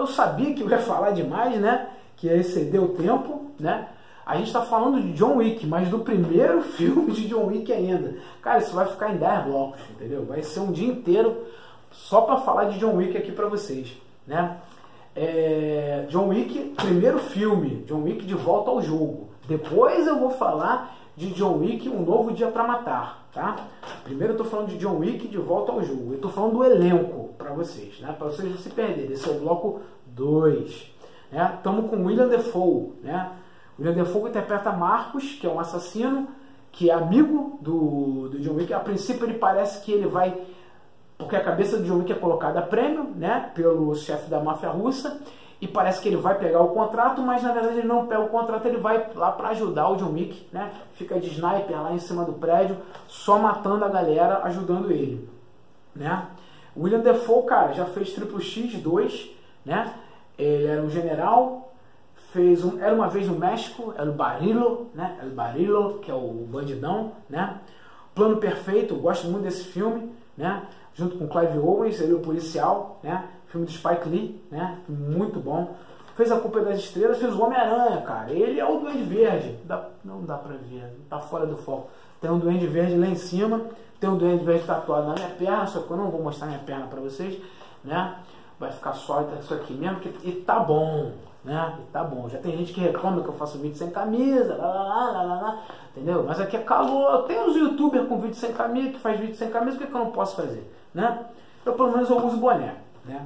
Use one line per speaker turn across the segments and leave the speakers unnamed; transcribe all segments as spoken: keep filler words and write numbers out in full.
Eu sabia que eu ia falar demais, né? Que ia exceder o tempo, né? A gente tá falando de John Wick, mas do primeiro filme de John Wick ainda. Cara, isso vai ficar em dez blocos, entendeu? Vai ser um dia inteiro só para falar de John Wick aqui para vocês, né? É... John Wick, primeiro filme, John Wick de volta ao jogo. Depois eu vou falar de John Wick, Um Novo Dia para Matar, tá? Primeiro eu tô falando de John Wick de volta ao jogo. Eu tô falando do elenco para vocês, né? Para vocês não se perderem. Esse é o bloco dois, né? Estamos com William Dafoe, né? William Dafoe interpreta Marcos, que é um assassino, que é amigo do, do John Wick. A princípio ele parece que ele vai... Porque a cabeça do John Wick é colocada a prêmio, né? Pelo chefe da máfia russa. E parece que ele vai pegar o contrato, mas na verdade ele não pega o contrato, ele vai lá para ajudar o John Wick, né? Fica de sniper lá em cima do prédio, só matando a galera, ajudando ele, né? William Dafoe, cara, já fez Triple X dois, né? Ele era um general, fez um, era uma vez no México, era o Barilo, né? El Barilo, que é o bandidão, né? Plano Perfeito, eu gosto muito desse filme, né? Junto com Clive Owens, ele é o policial, né? Filme do Spike Lee, né? Muito bom. Fez A Culpa das Estrelas, fez o Homem-Aranha, cara. Ele é o Duende Verde. Dá, não dá pra ver, tá fora do foco. Tem um Duende Verde lá em cima, tem um Duende Verde tatuado na minha perna, só que eu não vou mostrar minha perna pra vocês, né? Vai ficar só isso aqui mesmo, que, e tá bom, né? E tá bom. Já tem gente que reclama que eu faço vídeo sem camisa, lá, lá, lá, lá, lá, lá, entendeu? Mas aqui é calor. Tem uns youtubers com vídeo sem camisa, que faz vídeo sem camisa, por que, que eu não posso fazer, né? Eu pelo menos eu uso boné, né?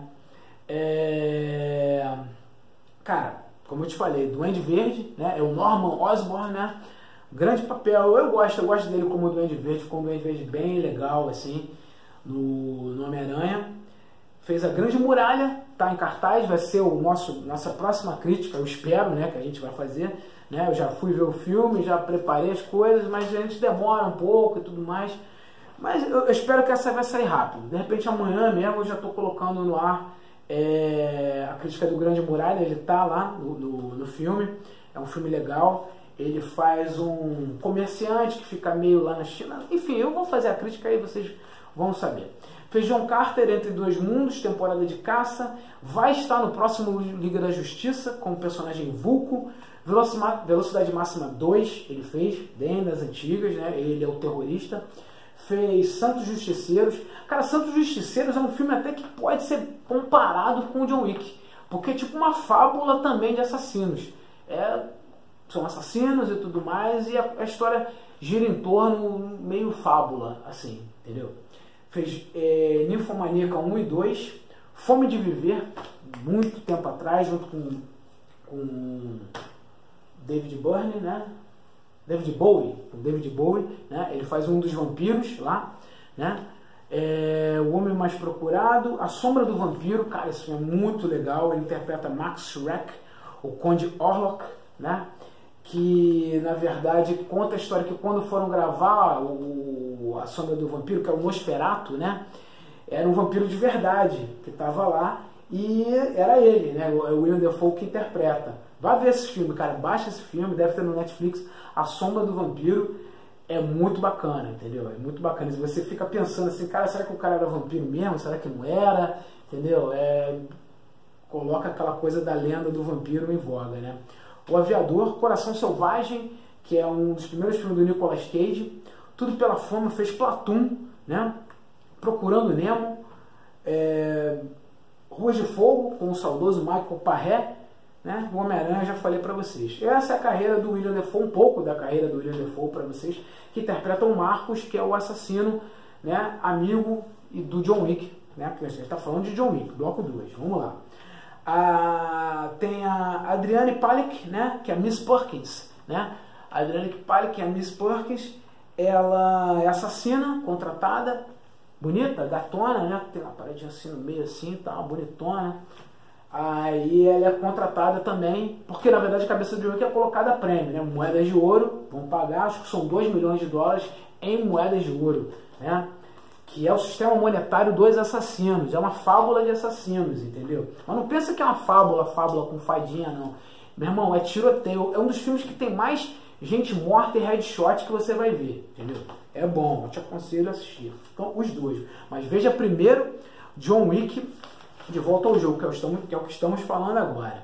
É... Cara, como eu te falei, Duende Verde, né? É o Norman Osborn, né? Grande papel, eu gosto, eu gosto dele como Duende Verde, ficou um Duende Verde bem legal, assim, no, no Homem-Aranha. Fez A Grande Muralha, tá em cartaz, vai ser o nosso, nossa próxima crítica, eu espero, né, que a gente vai fazer, né? Eu já fui ver o filme, já preparei as coisas, mas a gente demora um pouco e tudo mais. Mas eu, eu espero que essa vai sair rápido. De repente amanhã mesmo eu já tô colocando no ar É, a crítica do Grande Muralha. Ele tá lá no, no, no filme, é um filme legal. Ele faz um comerciante que fica meio lá na China. Enfim, eu vou fazer a crítica aí, vocês vão saber. Fez John Carter, Entre Dois Mundos, temporada de caça. Vai estar no próximo Liga da Justiça com o personagem Vulco. Velocidade Máxima dois, ele fez, bem das antigas, né? Ele é o terrorista. Fez Santos Justiceiros. Cara, Santos Justiceiros é um filme até que pode ser comparado com o John Wick, porque é tipo uma fábula também de assassinos. É, são assassinos e tudo mais, e a, a história gira em torno meio fábula, assim, entendeu? Fez é, Ninfomaníaca um e dois, Fome de Viver, muito tempo atrás, junto com, com David Byrne, né? David Bowie, o David Bowie, né? Ele faz um dos vampiros lá, né? É, O Homem Mais Procurado, A Sombra do Vampiro, cara, esse filme é muito legal. Ele interpreta Max Schreck, o Conde Orlok, né? Que na verdade conta a história que quando foram gravar o, A Sombra do Vampiro, que é o Nosferatu, né? Era um vampiro de verdade que estava lá e era ele, né? O William Dafoe que interpreta. Vai ver esse filme, cara, baixa esse filme, deve ter no Netflix. A Sombra do Vampiro é muito bacana, entendeu? É muito bacana. Se você fica pensando assim, cara, será que o cara era vampiro mesmo? Será que não era? Entendeu? É... Coloca aquela coisa da lenda do vampiro em voga, né? O Aviador, Coração Selvagem, que é um dos primeiros filmes do Nicolas Cage. Tudo pela Fama, fez Platoon, né? Procurando Nemo. É... Ruas de Fogo, com o saudoso Michael Paré. Né? O Homem-Aranha, já falei para vocês. Essa é a carreira do William Dafoe, um pouco da carreira do William Dafoe para vocês, que interpreta o Marcos, que é o assassino, né, amigo do John Wick, né? Porque a gente está falando de John Wick, bloco dois. Vamos lá. Ah, tem a Adriane Palicki, né, que é a Miss Perkins, né? A Adriane Palicki, que é a Miss Perkins, ela é assassina, contratada, bonita, gatona, né? Tem uma paredinha assim no meio, assim, tá, bonitona. Aí ela é contratada também, porque na verdade a cabeça de John Wick é colocada a prêmio, né? Moedas de ouro, vão pagar, acho que são dois milhões de dólares em moedas de ouro, né? Que é o sistema monetário dos assassinos, é uma fábula de assassinos, entendeu? Mas não pensa que é uma fábula, fábula com fadinha, não. Meu irmão, é tiroteio, é um dos filmes que tem mais gente morta e headshot que você vai ver, entendeu? É bom, eu te aconselho a assistir. Então, os dois. Mas veja primeiro John Wick De volta ao jogo, que é o, estamos, que é o que estamos falando agora.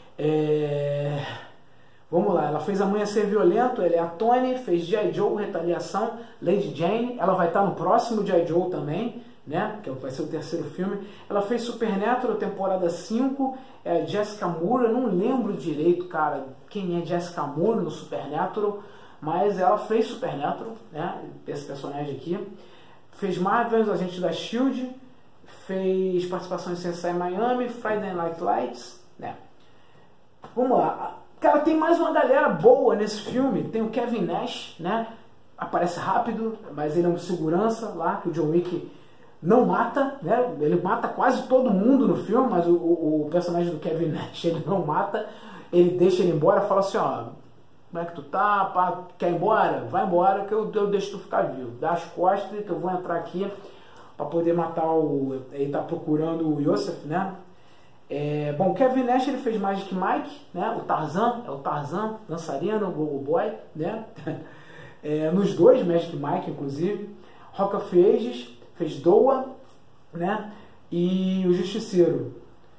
É... Vamos lá, ela fez Amanhecer Violento, ela é a Tony, fez G I. Joe, Retaliação, Lady Jane, ela vai estar no próximo G I. Joe também, né, que vai ser o terceiro filme. Ela fez Supernatural, temporada cinco, é Jessica Moore, eu não lembro direito, cara, quem é Jessica Moore no Supernatural, mas ela fez Supernatural, né, esse personagem aqui. Fez Marvel, Agente da Shield, fez participação em C S I Miami, Friday Night Lights, né. Vamos lá. Cara, tem mais uma galera boa nesse filme. Tem o Kevin Nash, né? Aparece rápido, mas ele é um segurança lá, que o John Wick não mata, né? Ele mata quase todo mundo no filme, mas o, o, o personagem do Kevin Nash, ele não mata. Ele deixa ele embora, fala assim, ó, como é que tu tá? Pá, quer ir embora? Vai embora que eu, eu deixo tu ficar vivo. Dá as costas que eu vou entrar aqui pra poder matar o... Ele tá procurando o Yosef, né? É, bom, o Kevin Nash ele fez Magic Mike, né? O Tarzan, é o Tarzan, dançarino, o Go Boy, né? É, nos dois, Magic Mike, inclusive. Rock of Ages, fez Doa, né? E o Justiceiro.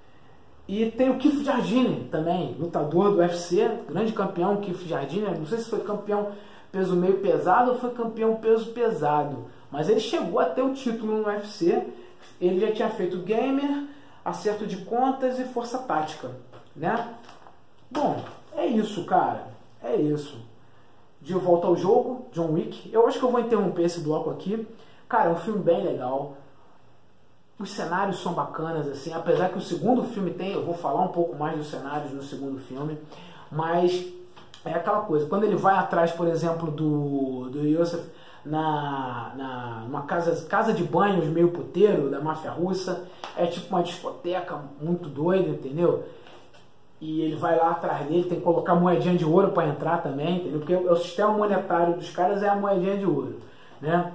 E tem o Keith Jardine também, lutador do U F C, grande campeão, Keith Jardine. Não sei se foi campeão peso meio pesado ou foi campeão peso pesado, mas ele chegou a ter o título no U F C. Ele já tinha feito Gamer, Acerto de Contas e Força Tática, né? Bom, é isso, cara. É isso. De volta ao jogo, John Wick. Eu acho que eu vou interromper esse bloco aqui. Cara, é um filme bem legal. Os cenários são bacanas, assim. Apesar que o segundo filme tem... Eu vou falar um pouco mais dos cenários no segundo filme. Mas é aquela coisa. Quando ele vai atrás, por exemplo, do, do Yosef... na, na uma casa, casa de banhos meio puteiro da máfia russa, é tipo uma discoteca muito doida, entendeu? E ele vai lá atrás dele, tem que colocar moedinha de ouro para entrar também, entendeu? Porque o sistema monetário dos caras é a moedinha de ouro, né?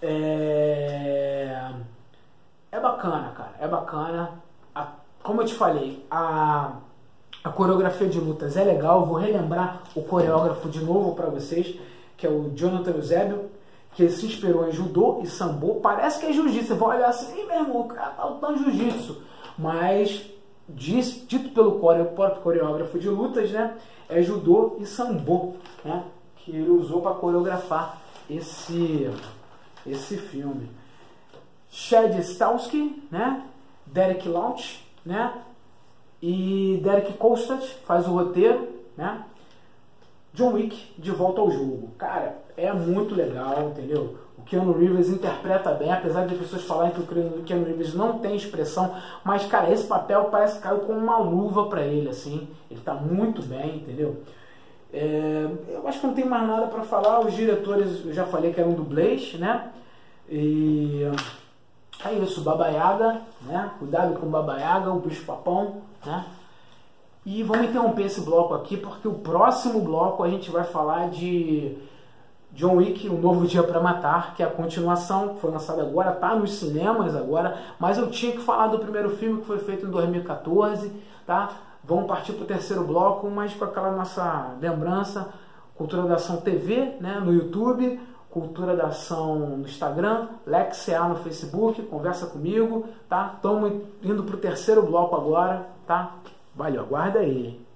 É, é bacana, cara, é bacana. A, como eu te falei, a, a coreografia de lutas é legal. Eu vou relembrar o coreógrafo de novo para vocês, que é o Jonathan Eusébio, que ele se inspirou em judô e sambo. Parece que é jiu-jitsu, você vai olhar assim, meu irmão, o cara tá lutando jiu-jitsu, mas diz, dito pelo core, próprio coreógrafo de lutas, né, é judô e sambo, né, que ele usou para coreografar esse, esse filme. Chad Stahelski, né, Derek Launch, né, e Derek Kolstad faz o roteiro, né. John Wick, de volta ao jogo. Cara, é muito legal, entendeu? O Keanu Reeves interpreta bem, apesar de pessoas falarem que o Keanu Reeves não tem expressão, mas, cara, esse papel parece que caiu como uma luva pra ele, assim. Ele tá muito bem, entendeu? É, eu acho que não tem mais nada pra falar. Os diretores, eu já falei que eram dublês, né? E é isso, Baba Yaga, né? Cuidado com Baba Yaga, o bicho papão, né? E vamos interromper esse bloco aqui, porque o próximo bloco a gente vai falar de John Wick, Um Novo Dia para Matar, que é a continuação, que foi lançada agora, tá nos cinemas agora, mas eu tinha que falar do primeiro filme que foi feito em dois mil e quatorze, tá? Vamos partir para o terceiro bloco, mas com aquela nossa lembrança, Cultura da Ação T V, né, no YouTube, Cultura da Ação no Instagram, Lex C A no Facebook, conversa comigo, tá? Estamos indo para o terceiro bloco agora, tá? Valeu, aguarda aí.